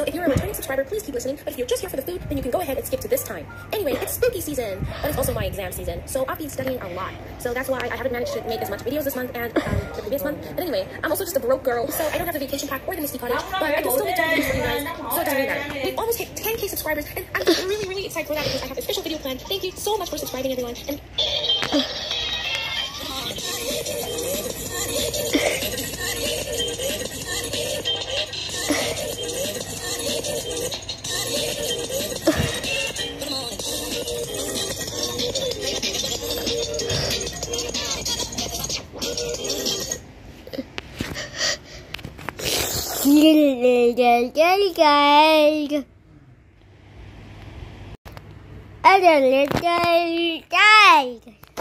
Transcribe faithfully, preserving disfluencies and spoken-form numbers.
So if you're a returning subscriber, please keep listening. But if you're just here for the food, then you can go ahead and skip to this time. Anyway, it's spooky season, but it's also my exam season. So I've been studying a lot. So that's why I haven't managed to make as much videos this month and um, the previous month. But anyway, I'm also just a broke girl, so I don't have the vacation pack or the Misty Cottage, but I can still make videos for you guys, so it doesn't really matter. We've almost hit ten K subscribers, and I'm really, really excited for that because I have an official video plan. Thank you so much for subscribing, everyone. And I don't